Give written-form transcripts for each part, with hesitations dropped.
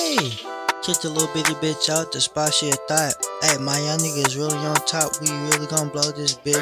Hey, kick the little bitty bitch out the spot she a thought. Hey, my young niggas really on top. We really gon' blow this bitch.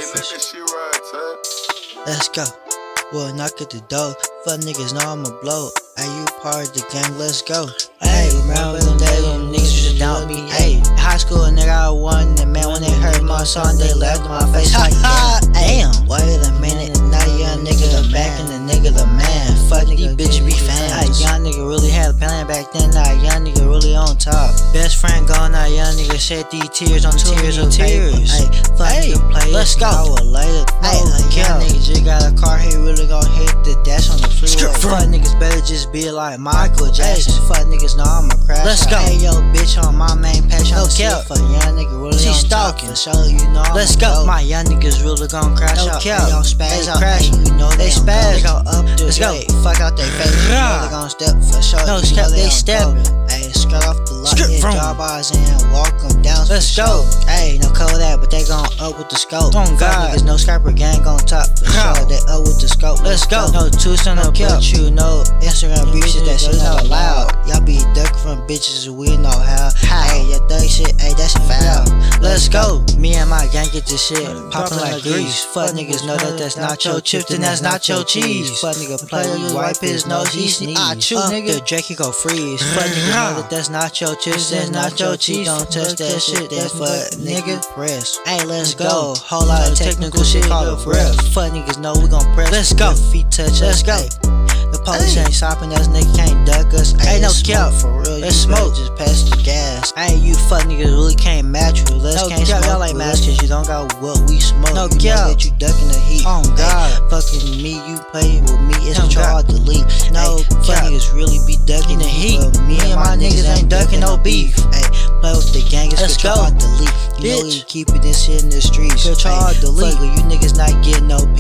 Let's go. Well, knock at the door. Fuck niggas know I'ma blow. Hey, you part of the gang, let's go. Hey, remember them days when niggas used to doubt me? Hey, high school nigga I won. And man, when they heard my song, they laughed in my face like, damn. Wait a minute, now young nigga the back and the nigga the man. Fuck these bitches be fans. Hey, young nigga really had a plan back then. Now young nigga really on top. Best friend gone, now young nigga shed these tears on tears of tears. Hey, fuck nigga play. Let's go. Hey, young nigga just got a car, he really gon' hit the dash on the freeway. Fuck niggas better just be like Michael Jackson. Fuck niggas know I'ma crash. Let's go. Hey, yo, bitch on my main page. No cap. Fuck young nigga really she stalking. So you know let's go. My young niggas really gon' crash out. Hey, yo, spaz out. Hey, you know they spaz. They go up the let's go. Fuck out they face. You know they gon' step for sure. No step, they step. Hey, skirt off the lot. Hit job eyes and walk them down. Let's go. Hey, no Kodak, but they gon' up with the scope. Oh God. Niggas no scraper gang gon' top for sure. They up with the scope. Let's go. No Tucson, no kill. You know Instagram bitches that shit not allowed. Y'all be ducking from bitches we know how. Hey, your thug shit, hey, that's foul. Let's go. Me and my gang get this shit poppin' like grease. Fuck niggas know that that's not your chips and that's not your cheese. Fuck nigga play, you wipe his nose, he sneeze. I chew nigga, Drake he go freeze. Fuck nigga know that that's not your chips, that's not your cheese. Don't touch that shit, that fuck nigga press. Hey, let's go. Whole lot of technical shit called a ref. Fuck niggas know we gon' press. Let's go. Feet touch, let's go. The police ain't stopping us, nigga can't duck us. Ain't no cap for real. Let's smoke, just pass the gas. Hey, you fuck niggas really can't match with us. Can't smoke y'all like match cause you don't got what we smoke. No cap that you ducking the heat. Oh God, fucking me, you playing with me, it's control delete. No fuck niggas really be ducking the heat. Me and my niggas ain't ducking no beef. Hey, play with the gang, it's control delete. You know we keeping this shit in the streets. Control delete. You niggas not getting no